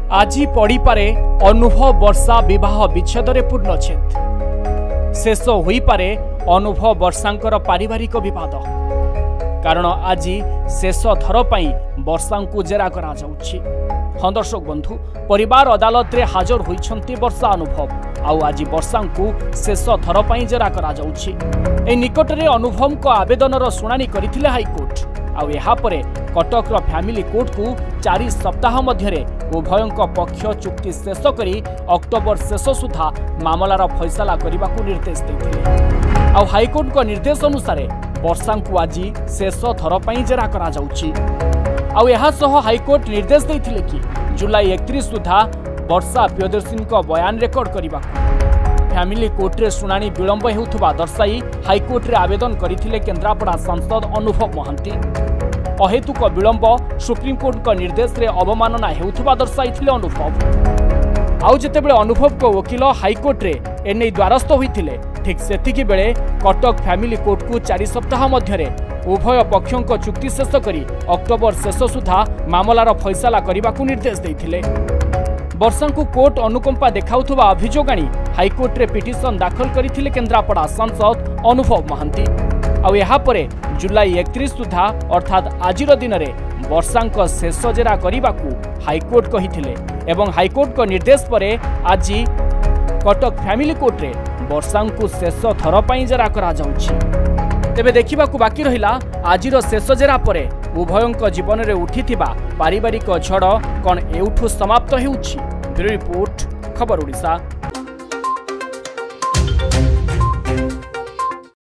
आज पड़ीपे अनुभव वर्षा विवाह विच्छेद पूर्णछेद शेष हो पारे अनुभव वर्षांकर पारिवारिक विवाद कारण आज शेष थर पर वर्षा को जेरा करा जाउछि। हाँ दर्शक बंधु परिवार अदालत रे हाजर होइछन्ति वर्षा अनुभव आउ आज वर्षा को शेष थर पर जेरा करा जाउछि। ए निकट रे अनुभव को आवेदन शुणाणी करथिले हाईकोर्ट आउ एहा परे कटक फैमिली कोर्ट को 4 सप्ताह मध्य उभयों पक्ष चुक्ति शेष करी अक्टोबर शेष सुधा मामलार फैसला करने को निर्देश देते। आउ हाईकोर्ट को निर्देश अनुसार वर्षा को आज शेष थर पर जेरा करा जाउछि। आउ एहा सह हाईकोर्ट निर्देश देथिले कि जुलाई 31 सुधा वर्षा प्रियदर्शिनी बयान रेकर्ड करने फैमिली कोर्ट रे शुणाणी विलंब हेउथबा दर्शाई हाईकोर्ट रे आवेदन करथिले केन्द्रापड़ा सांसद अनुभव महांती। अहेतुक विलंब सुप्रीमकोर्ट का निर्देश रे अवमानना हेउथबा दर्शाइथिले अनुभव। आउ जेतेबेले अनुभव को वकील हाईकोर्ट रे एने द्वारस्थ होइथिले ठीक सेतिकी बेले कटक फैमिली कोर्ट को 4 सप्ताह मध्य उभय पक्षों को चुक्ति शेष करी अक्टोबर शेष सुधा मामलार फैसला करने को निर्देश देथिले। वर्षा को कोर्ट अनुकंपा देखाउथबा अभियोग आनी हाईकोर्ट रे पिटिशन दाखल करथिले केन्द्रापड़ा सांसद अनुभव महांती। आउ एहा परे जुलाई 31 सुधा अर्थात आजिर दिन में वर्षा शेष जेरा करने को हाईकोर्ट कहिथिले एवं हाईकोर्ट को निर्देश परे आज कटक फैमिली कोर्ट रे वर्षा को शेष थर पर जेरा करा जाउछि। तेबे देखिबा को बाकी रहिला आजिर शेष जेरा परे उभयों जीवन में उठिथिबा पारिवारिक झड़ कौन एउठु समाप्त हेउछि। ब्यूरो रिपोर्ट खबर ओडिशा।